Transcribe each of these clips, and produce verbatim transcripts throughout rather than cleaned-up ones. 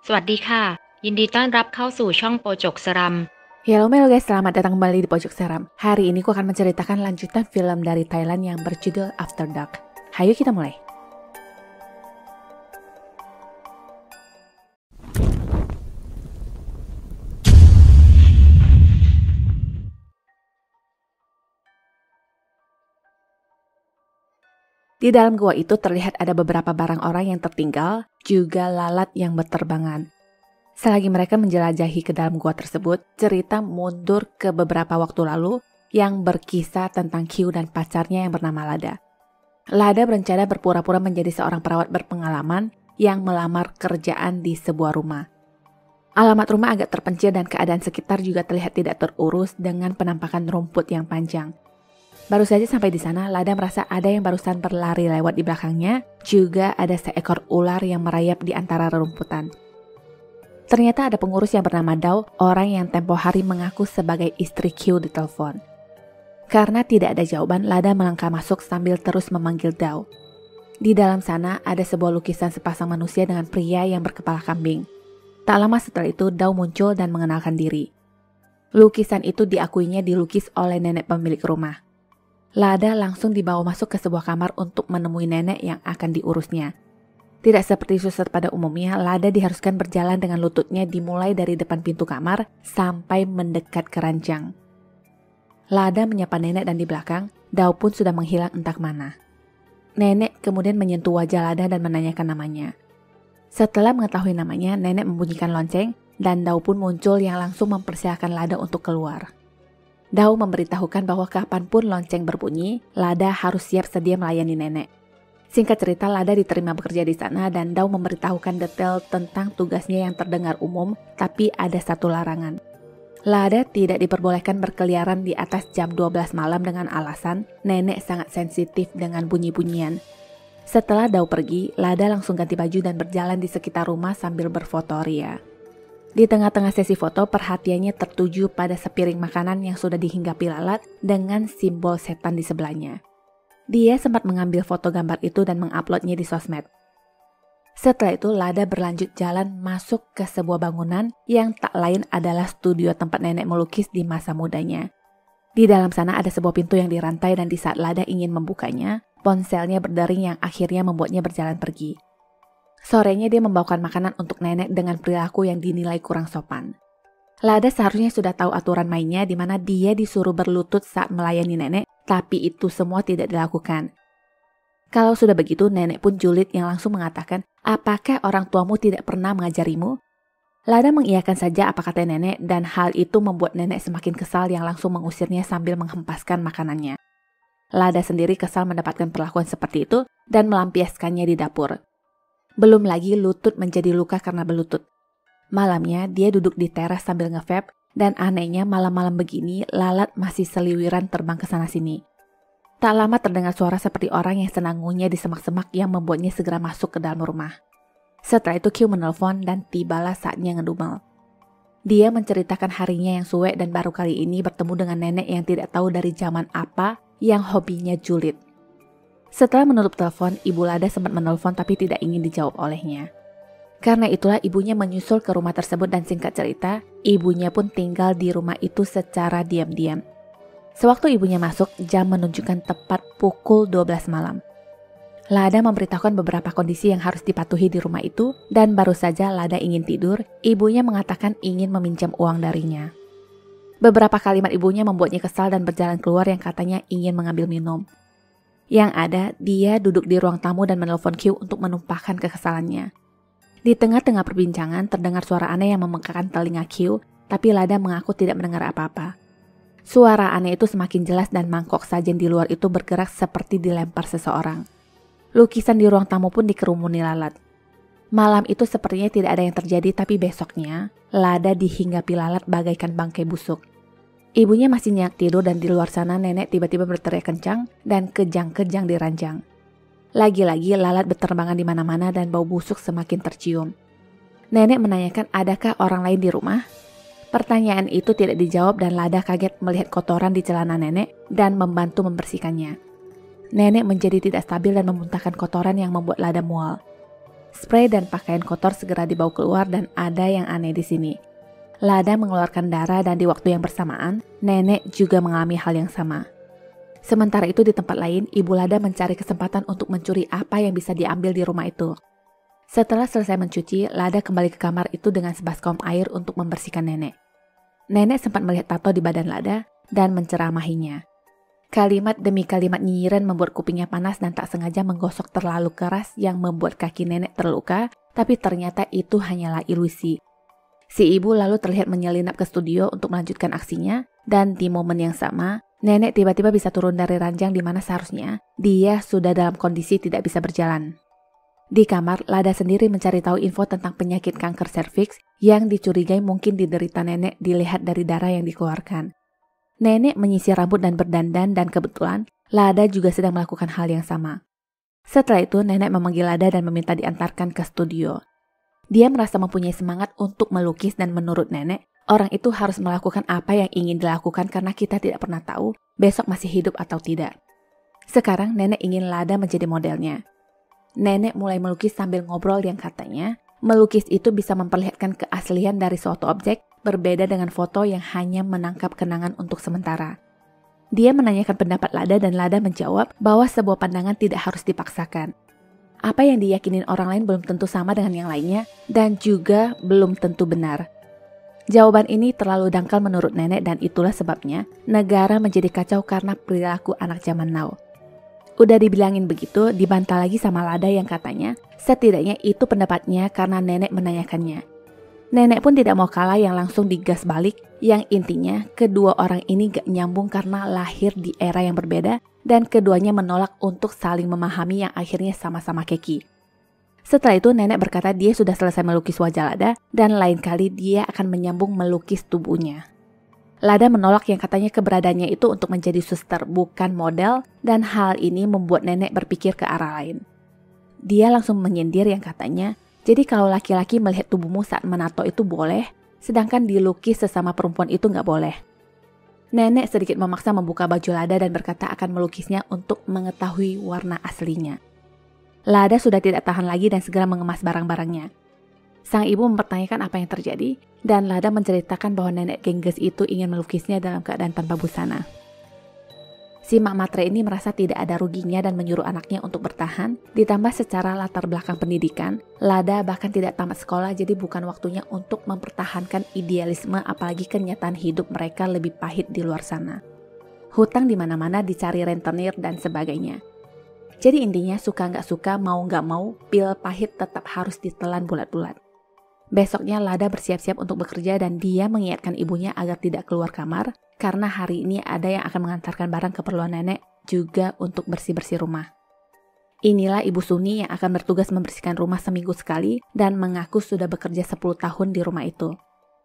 สวัสดีค่ะยินดีต้อนรับเข้าสู่ช่องโปจกสรัม Halo Melo guys, selamat datang kembali di Pojok Seram. Hari ini aku akan menceritakan lanjutan film dari Thailand yang berjudul After Dark. Hayo kita mulai. Di dalam gua itu terlihat ada beberapa barang orang yang tertinggal, juga lalat yang berterbangan. Selagi mereka menjelajahi ke dalam gua tersebut, cerita mundur ke beberapa waktu lalu yang berkisah tentang Q dan pacarnya yang bernama Lada. Lada berencana berpura-pura menjadi seorang perawat berpengalaman yang melamar kerjaan di sebuah rumah. Alamat rumah agak terpencil dan keadaan sekitar juga terlihat tidak terurus dengan penampakan rumput yang panjang. Baru saja sampai di sana, Lada merasa ada yang barusan berlari lewat di belakangnya, juga ada seekor ular yang merayap di antara rerumputan. Ternyata ada pengurus yang bernama Dao, orang yang tempo hari mengaku sebagai istri Q di telepon. Karena tidak ada jawaban, Lada melangkah masuk sambil terus memanggil Dao. Di dalam sana ada sebuah lukisan sepasang manusia dengan pria yang berkepala kambing. Tak lama setelah itu, Dao muncul dan mengenalkan diri. Lukisan itu diakuinya dilukis oleh nenek pemilik rumah. Lada langsung dibawa masuk ke sebuah kamar untuk menemui nenek yang akan diurusnya. Tidak seperti suster pada umumnya, Lada diharuskan berjalan dengan lututnya dimulai dari depan pintu kamar sampai mendekat ke ranjang. Lada menyapa nenek dan di belakang, Dao pun sudah menghilang entah kemana. Nenek kemudian menyentuh wajah Lada dan menanyakan namanya. Setelah mengetahui namanya, nenek membunyikan lonceng dan Dao pun muncul yang langsung mempersilahkan Lada untuk keluar. Dao memberitahukan bahwa kapanpun lonceng berbunyi, Lada harus siap sedia melayani nenek. Singkat cerita, Lada diterima bekerja di sana dan Dao memberitahukan detail tentang tugasnya yang terdengar umum, tapi ada satu larangan. Lada tidak diperbolehkan berkeliaran di atas jam dua belas malam dengan alasan nenek sangat sensitif dengan bunyi-bunyian. Setelah Dao pergi, Lada langsung ganti baju dan berjalan di sekitar rumah sambil berfoto ria. Di tengah-tengah sesi foto, perhatiannya tertuju pada sepiring makanan yang sudah dihinggapi lalat dengan simbol setan di sebelahnya. Dia sempat mengambil foto gambar itu dan menguploadnya di sosmed. Setelah itu, Lada berlanjut jalan masuk ke sebuah bangunan yang tak lain adalah studio tempat nenek melukis di masa mudanya. Di dalam sana ada sebuah pintu yang dirantai dan di saat Lada ingin membukanya, ponselnya berdering yang akhirnya membuatnya berjalan pergi. Sorenya dia membawakan makanan untuk nenek dengan perilaku yang dinilai kurang sopan. Lada seharusnya sudah tahu aturan mainnya di mana dia disuruh berlutut saat melayani nenek, tapi itu semua tidak dilakukan. Kalau sudah begitu, nenek pun julid yang langsung mengatakan, apakah orang tuamu tidak pernah mengajarimu? Lada mengiyakan saja apa kata nenek dan hal itu membuat nenek semakin kesal yang langsung mengusirnya sambil menghempaskan makanannya. Lada sendiri kesal mendapatkan perlakuan seperti itu dan melampiaskannya di dapur. Belum lagi lutut menjadi luka karena berlutut. Malamnya dia duduk di teras sambil nge-vape dan anehnya malam-malam begini lalat masih seliwiran terbang ke sana sini. Tak lama terdengar suara seperti orang yang senang ngunyah di semak-semak yang membuatnya segera masuk ke dalam rumah. Setelah itu Q menelpon dan tibalah saatnya ngedumel. Dia menceritakan harinya yang suwe dan baru kali ini bertemu dengan nenek yang tidak tahu dari zaman apa yang hobinya julid. Setelah menutup telepon, Ibu Lada sempat menelpon tapi tidak ingin dijawab olehnya. Karena itulah ibunya menyusul ke rumah tersebut dan singkat cerita, ibunya pun tinggal di rumah itu secara diam-diam. Sewaktu ibunya masuk, jam menunjukkan tepat pukul dua belas malam. Lada memberitahukan beberapa kondisi yang harus dipatuhi di rumah itu dan baru saja Lada ingin tidur, ibunya mengatakan ingin meminjam uang darinya. Beberapa kalimat ibunya membuatnya kesal dan berjalan keluar yang katanya ingin mengambil minum. Yang ada, dia duduk di ruang tamu dan menelpon Q untuk menumpahkan kekesalannya. Di tengah-tengah perbincangan terdengar suara aneh yang memekakan telinga Q, tapi Lada mengaku tidak mendengar apa-apa. Suara aneh itu semakin jelas dan mangkok sajen di luar itu bergerak seperti dilempar seseorang. Lukisan di ruang tamu pun dikerumuni lalat. Malam itu sepertinya tidak ada yang terjadi, tapi besoknya Lada dihinggapi lalat bagaikan bangkai busuk. Ibunya masih nyenyak tidur dan di luar sana nenek tiba-tiba berteriak kencang dan kejang-kejang di ranjang. Lagi-lagi lalat berterbangan di mana-mana dan bau busuk semakin tercium. Nenek menanyakan adakah orang lain di rumah? Pertanyaan itu tidak dijawab dan Lada kaget melihat kotoran di celana nenek dan membantu membersihkannya. Nenek menjadi tidak stabil dan memuntahkan kotoran yang membuat Lada mual. Spray dan pakaian kotor segera dibawa keluar dan ada yang aneh di sini. Lada mengeluarkan darah dan di waktu yang bersamaan, nenek juga mengalami hal yang sama. Sementara itu di tempat lain, Ibu Lada mencari kesempatan untuk mencuri apa yang bisa diambil di rumah itu. Setelah selesai mencuci, Lada kembali ke kamar itu dengan sebaskom air untuk membersihkan nenek. Nenek sempat melihat tato di badan Lada dan menceramahinya. Kalimat demi kalimat nyinyiran membuat kupingnya panas dan tak sengaja menggosok terlalu keras yang membuat kaki nenek terluka, tapi ternyata itu hanyalah ilusi. Si ibu lalu terlihat menyelinap ke studio untuk melanjutkan aksinya, dan di momen yang sama, nenek tiba-tiba bisa turun dari ranjang di mana seharusnya dia sudah dalam kondisi tidak bisa berjalan. Di kamar, Lada sendiri mencari tahu info tentang penyakit kanker serviks yang dicurigai mungkin diderita nenek dilihat dari darah yang dikeluarkan. Nenek menyisir rambut dan berdandan dan kebetulan Lada juga sedang melakukan hal yang sama. Setelah itu, nenek memanggil Lada dan meminta diantarkan ke studio. Dia merasa mempunyai semangat untuk melukis dan menurut nenek, orang itu harus melakukan apa yang ingin dilakukan karena kita tidak pernah tahu besok masih hidup atau tidak. Sekarang nenek ingin Lada menjadi modelnya. Nenek mulai melukis sambil ngobrol yang katanya, melukis itu bisa memperlihatkan keaslian dari suatu objek berbeda dengan foto yang hanya menangkap kenangan untuk sementara. Dia menanyakan pendapat Lada dan Lada menjawab bahwa sebuah pandangan tidak harus dipaksakan. Apa yang diyakinin orang lain belum tentu sama dengan yang lainnya dan juga belum tentu benar. Jawaban ini terlalu dangkal menurut nenek dan itulah sebabnya negara menjadi kacau karena perilaku anak zaman now. Udah dibilangin begitu, dibantah lagi sama Lada yang katanya setidaknya itu pendapatnya karena nenek menanyakannya. Nenek pun tidak mau kalah yang langsung digas balik, yang intinya kedua orang ini gak nyambung karena lahir di era yang berbeda dan keduanya menolak untuk saling memahami yang akhirnya sama-sama keki. Setelah itu nenek berkata dia sudah selesai melukis wajah Lada dan lain kali dia akan menyambung melukis tubuhnya. Lada menolak yang katanya keberadaannya itu untuk menjadi suster, bukan model, dan hal ini membuat nenek berpikir ke arah lain. Dia langsung menyindir yang katanya, jadi kalau laki-laki melihat tubuhmu saat menato itu boleh, sedangkan dilukis sesama perempuan itu nggak boleh. Nenek sedikit memaksa membuka baju Lada dan berkata akan melukisnya untuk mengetahui warna aslinya. Lada sudah tidak tahan lagi dan segera mengemas barang-barangnya. Sang ibu mempertanyakan apa yang terjadi, dan Lada menceritakan bahwa nenek gengges itu ingin melukisnya dalam keadaan tanpa busana. Si Mak Matre ini merasa tidak ada ruginya dan menyuruh anaknya untuk bertahan, ditambah secara latar belakang pendidikan, Lada bahkan tidak tamat sekolah jadi bukan waktunya untuk mempertahankan idealisme apalagi kenyataan hidup mereka lebih pahit di luar sana. Hutang di mana-mana dicari rentenir dan sebagainya. Jadi intinya suka nggak suka, mau nggak mau, pil pahit tetap harus ditelan bulat-bulat. Besoknya Lada bersiap-siap untuk bekerja dan dia mengingatkan ibunya agar tidak keluar kamar karena hari ini ada yang akan mengantarkan barang keperluan nenek juga untuk bersih-bersih rumah. Inilah Ibu Suni yang akan bertugas membersihkan rumah seminggu sekali dan mengaku sudah bekerja sepuluh tahun di rumah itu.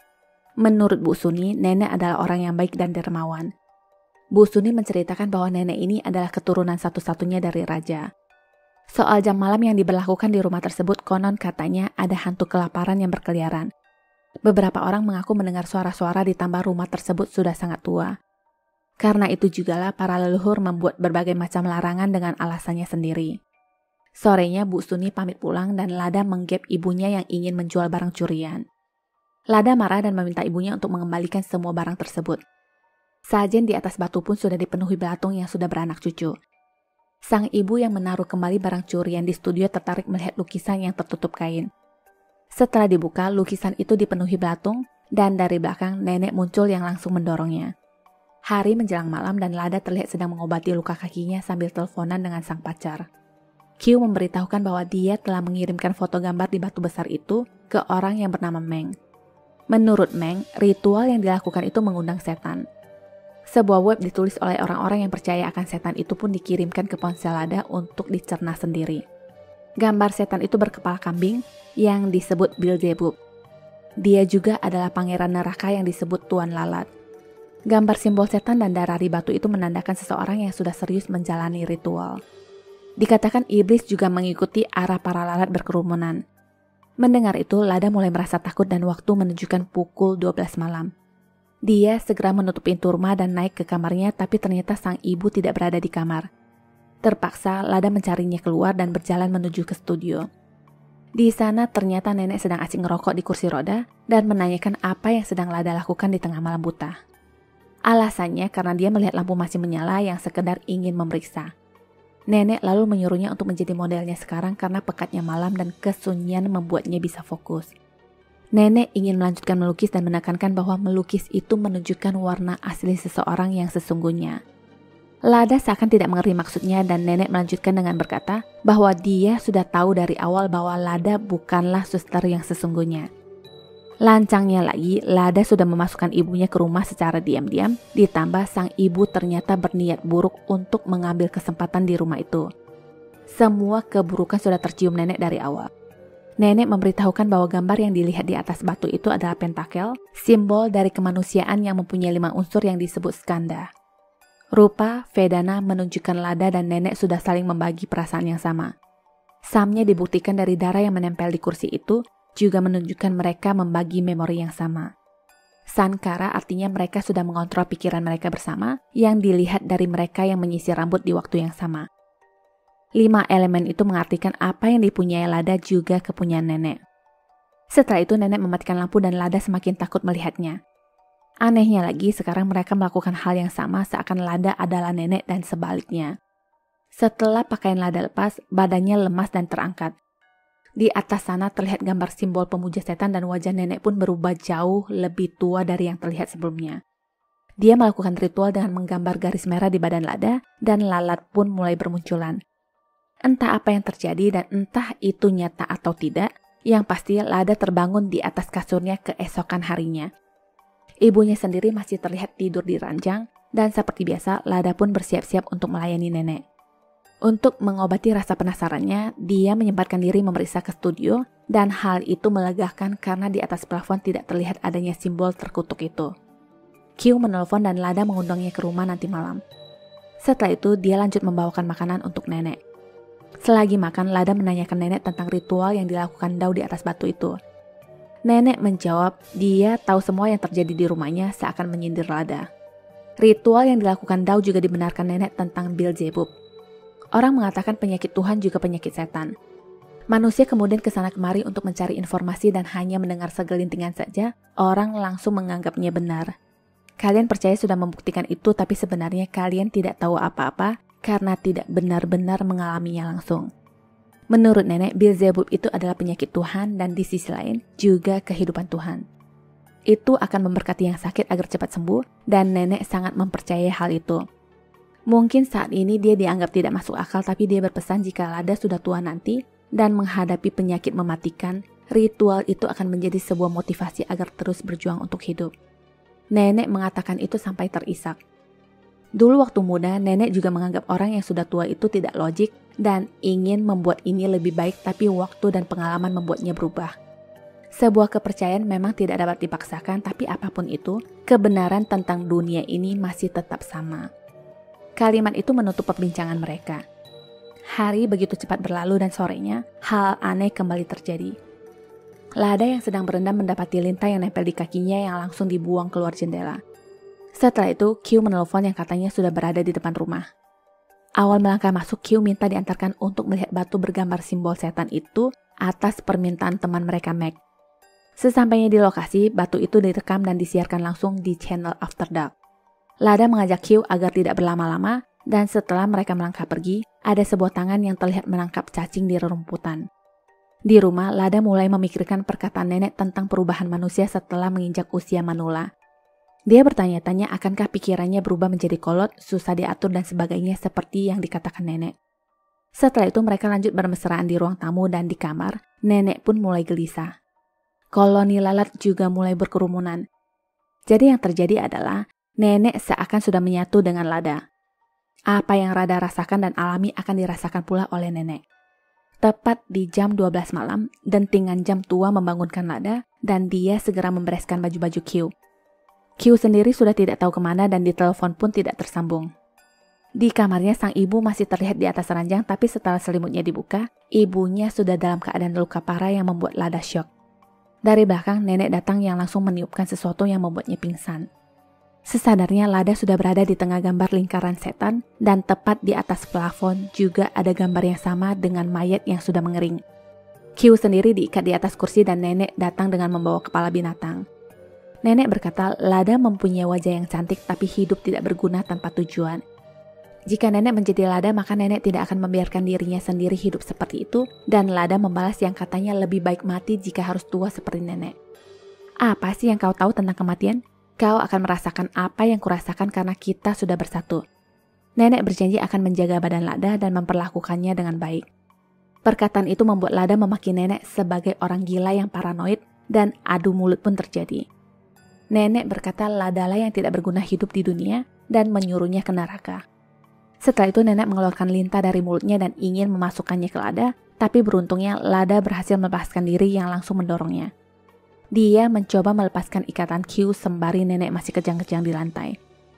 Menurut Bu Suni, nenek adalah orang yang baik dan dermawan. Bu Suni menceritakan bahwa nenek ini adalah keturunan satu-satunya dari raja. Soal jam malam yang diberlakukan di rumah tersebut, konon katanya ada hantu kelaparan yang berkeliaran. Beberapa orang mengaku mendengar suara-suara ditambah rumah tersebut sudah sangat tua. Karena itu jugalah para leluhur membuat berbagai macam larangan dengan alasannya sendiri. Sorenya Bu Suni pamit pulang dan Lada menggep ibunya yang ingin menjual barang curian. Lada marah dan meminta ibunya untuk mengembalikan semua barang tersebut. Sajen di atas batu pun sudah dipenuhi belatung yang sudah beranak cucu. Sang ibu yang menaruh kembali barang curian di studio tertarik melihat lukisan yang tertutup kain. Setelah dibuka, lukisan itu dipenuhi belatung dan dari belakang nenek muncul yang langsung mendorongnya. Hari menjelang malam dan Lada terlihat sedang mengobati luka kakinya sambil teleponan dengan sang pacar. Q memberitahukan bahwa dia telah mengirimkan foto gambar di batu besar itu ke orang yang bernama Meng. Menurut Meng, ritual yang dilakukan itu mengundang setan. Sebuah web ditulis oleh orang-orang yang percaya akan setan itu pun dikirimkan ke ponsel Lada untuk dicerna sendiri. Gambar setan itu berkepala kambing yang disebut Beelzebub. Dia juga adalah pangeran neraka yang disebut Tuan Lalat. Gambar simbol setan dan darah di batu itu menandakan seseorang yang sudah serius menjalani ritual. Dikatakan iblis juga mengikuti arah para lalat berkerumunan. Mendengar itu, Lada mulai merasa takut dan waktu menunjukkan pukul dua belas malam. Dia segera menutup pintu rumah dan naik ke kamarnya, tapi ternyata sang ibu tidak berada di kamar. Terpaksa, Lada mencarinya keluar dan berjalan menuju ke studio. Di sana ternyata nenek sedang asik ngerokok di kursi roda dan menanyakan apa yang sedang Lada lakukan di tengah malam buta. Alasannya karena dia melihat lampu masih menyala yang sekedar ingin memeriksa. Nenek lalu menyuruhnya untuk menjadi modelnya sekarang karena pekatnya malam dan kesunyian membuatnya bisa fokus. Nenek ingin melanjutkan melukis dan menekankan bahwa melukis itu menunjukkan warna asli seseorang yang sesungguhnya. Lada seakan tidak mengerti maksudnya dan nenek melanjutkan dengan berkata bahwa dia sudah tahu dari awal bahwa Lada bukanlah suster yang sesungguhnya. Lancangnya lagi, Lada sudah memasukkan ibunya ke rumah secara diam-diam, ditambah sang ibu ternyata berniat buruk untuk mengambil kesempatan di rumah itu. Semua keburukan sudah tercium nenek dari awal. Nenek memberitahukan bahwa gambar yang dilihat di atas batu itu adalah pentakel, simbol dari kemanusiaan yang mempunyai lima unsur yang disebut skanda. Rupa Vedana menunjukkan Lada dan nenek sudah saling membagi perasaan yang sama. Samnya dibuktikan dari darah yang menempel di kursi itu, juga menunjukkan mereka membagi memori yang sama. Sankara artinya mereka sudah mengontrol pikiran mereka bersama yang dilihat dari mereka yang menyisir rambut di waktu yang sama. Lima elemen itu mengartikan apa yang dipunyai Lada juga kepunyaan nenek. Setelah itu nenek mematikan lampu dan Lada semakin takut melihatnya. Anehnya lagi sekarang mereka melakukan hal yang sama seakan Lada adalah nenek dan sebaliknya. Setelah pakaian Lada lepas, badannya lemas dan terangkat. Di atas sana terlihat gambar simbol pemuja setan dan wajah nenek pun berubah jauh lebih tua dari yang terlihat sebelumnya. Dia melakukan ritual dengan menggambar garis merah di badan Lada dan lalat pun mulai bermunculan. Entah apa yang terjadi dan entah itu nyata atau tidak, yang pasti Lada terbangun di atas kasurnya keesokan harinya. Ibunya sendiri masih terlihat tidur di ranjang dan seperti biasa Lada pun bersiap-siap untuk melayani nenek. Untuk mengobati rasa penasarannya, dia menyempatkan diri memeriksa ke studio dan hal itu melegakan karena di atas plafon tidak terlihat adanya simbol terkutuk itu. Q menelpon dan Lada mengundangnya ke rumah nanti malam. Setelah itu, dia lanjut membawakan makanan untuk nenek. Selagi makan, Lada menanyakan nenek tentang ritual yang dilakukan Dao di atas batu itu. Nenek menjawab dia tahu semua yang terjadi di rumahnya seakan menyindir Lada. Ritual yang dilakukan Dao juga dibenarkan nenek tentang Beelzebub. Orang mengatakan penyakit Tuhan juga penyakit setan. Manusia kemudian kesana kemari untuk mencari informasi dan hanya mendengar segelintingan saja, orang langsung menganggapnya benar. Kalian percaya sudah membuktikan itu, tapi sebenarnya kalian tidak tahu apa-apa karena tidak benar-benar mengalaminya langsung. Menurut nenek, Beelzebub itu adalah penyakit Tuhan dan di sisi lain juga kehidupan Tuhan. Itu akan memberkati yang sakit agar cepat sembuh dan nenek sangat mempercayai hal itu. Mungkin saat ini dia dianggap tidak masuk akal, tapi dia berpesan jika Lada sudah tua nanti dan menghadapi penyakit mematikan, ritual itu akan menjadi sebuah motivasi agar terus berjuang untuk hidup. Nenek mengatakan itu sampai terisak. Dulu waktu muda, nenek juga menganggap orang yang sudah tua itu tidak logik dan ingin membuat ini lebih baik, tapi waktu dan pengalaman membuatnya berubah. Sebuah kepercayaan memang tidak dapat dipaksakan, tapi apapun itu, kebenaran tentang dunia ini masih tetap sama. Kalimat itu menutup perbincangan mereka. Hari begitu cepat berlalu dan sorenya, hal aneh kembali terjadi. Lada yang sedang berendam mendapati lintah yang nempel di kakinya yang langsung dibuang keluar jendela. Setelah itu, Q menelpon yang katanya sudah berada di depan rumah. Awal melangkah masuk, Q minta diantarkan untuk melihat batu bergambar simbol setan itu atas permintaan teman mereka Meg. Sesampainya di lokasi, batu itu direkam dan disiarkan langsung di channel After Dark. Lada mengajak Q agar tidak berlama-lama dan setelah mereka melangkah pergi, ada sebuah tangan yang terlihat menangkap cacing di rerumputan. Di rumah, Lada mulai memikirkan perkataan nenek tentang perubahan manusia setelah menginjak usia manula. Dia bertanya-tanya akankah pikirannya berubah menjadi kolot, susah diatur dan sebagainya seperti yang dikatakan nenek. Setelah itu mereka lanjut bermesraan di ruang tamu dan di kamar, nenek pun mulai gelisah. Koloni lalat juga mulai berkerumunan. Jadi yang terjadi adalah nenek seakan sudah menyatu dengan Lada. Apa yang Lada rasakan dan alami akan dirasakan pula oleh nenek. Tepat di jam dua belas malam, dentingan jam tua membangunkan Lada dan dia segera membereskan baju-baju Q. Q sendiri sudah tidak tahu kemana dan ditelepon pun tidak tersambung. Di kamarnya sang ibu masih terlihat di atas ranjang, tapi setelah selimutnya dibuka, ibunya sudah dalam keadaan luka parah yang membuat Lada syok. Dari belakang, nenek datang yang langsung meniupkan sesuatu yang membuatnya pingsan. Sesadarnya Lada sudah berada di tengah gambar lingkaran setan dan tepat di atas plafon juga ada gambar yang sama dengan mayat yang sudah mengering. Q sendiri diikat di atas kursi dan nenek datang dengan membawa kepala binatang. Nenek berkata lada mempunyai wajah yang cantik tapi hidup tidak berguna tanpa tujuan. Jika nenek menjadi lada maka nenek tidak akan membiarkan dirinya sendiri hidup seperti itu dan lada membalas yang katanya lebih baik mati jika harus tua seperti nenek. Apa sih yang kau tahu tentang kematian? Kau akan merasakan apa yang kurasakan karena kita sudah bersatu. Nenek berjanji akan menjaga badan lada dan memperlakukannya dengan baik. Perkataan itu membuat lada memaki nenek sebagai orang gila yang paranoid dan adu mulut pun terjadi. Nenek berkata ladalah yang tidak berguna hidup di dunia dan menyuruhnya ke neraka. Setelah itu nenek mengeluarkan lintah dari mulutnya dan ingin memasukkannya ke lada, tapi beruntungnya lada berhasil melepaskan diri yang langsung mendorongnya. Dia mencoba melepaskan ikatan Q sembari nenek masih kejang-kejang di lantai.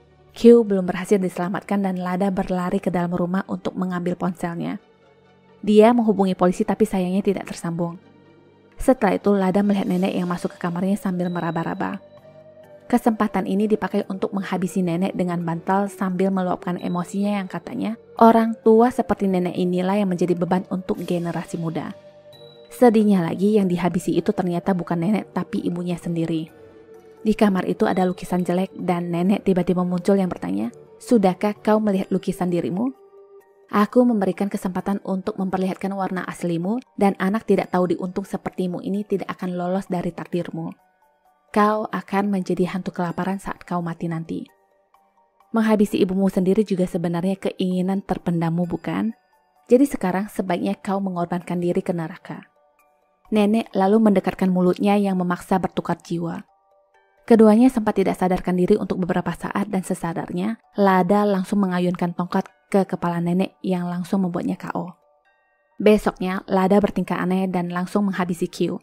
Q belum berhasil diselamatkan dan lada berlari ke dalam rumah untuk mengambil ponselnya. Dia menghubungi polisi tapi sayangnya tidak tersambung. Setelah itu lada melihat nenek yang masuk ke kamarnya sambil meraba-raba. Kesempatan ini dipakai untuk menghabisi nenek dengan bantal sambil meluapkan emosinya yang katanya orang tua seperti nenek inilah yang menjadi beban untuk generasi muda. Sedihnya lagi yang dihabisi itu ternyata bukan nenek tapi ibunya sendiri. Di kamar itu ada lukisan jelek dan nenek tiba-tiba muncul yang bertanya, "Sudahkah kau melihat lukisan dirimu? Aku memberikan kesempatan untuk memperlihatkan warna aslimu dan anak tidak tahu diuntung sepertimu ini tidak akan lolos dari takdirmu. Kau akan menjadi hantu kelaparan saat kau mati nanti." Menghabisi ibumu sendiri juga sebenarnya keinginan terpendammu, bukan? Jadi sekarang sebaiknya kau mengorbankan diri ke neraka. Nenek lalu mendekatkan mulutnya yang memaksa bertukar jiwa. Keduanya sempat tidak sadarkan diri untuk beberapa saat dan sesadarnya, lada langsung mengayunkan tongkat ke kepala nenek yang langsung membuatnya K O. Besoknya, lada bertingkah aneh dan langsung menghabisi Q.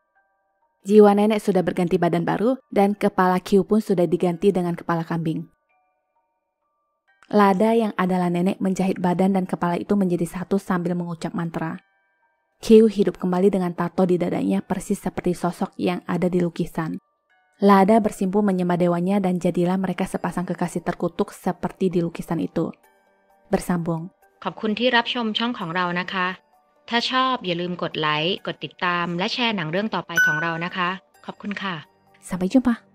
Jiwa nenek sudah berganti badan baru dan kepala Q pun sudah diganti dengan kepala kambing. Lada yang adalah nenek menjahit badan dan kepala itu menjadi satu sambil mengucap mantra. Q hidup kembali dengan tato di dadanya persis seperti sosok yang ada di lukisan. Lada bersimpuh menyembah dewanya dan jadilah mereka sepasang kekasih terkutuk seperti di lukisan itu. Bersambung. ขอบคุณที่รับชมช่องของเรานะคะ ถ้าชอบอย่าลืมกดไลค์ กดติดตาม และแชร์หนังเรื่องต่อไปของเรานะคะ ขอบคุณค่ะ Sampai jumpa.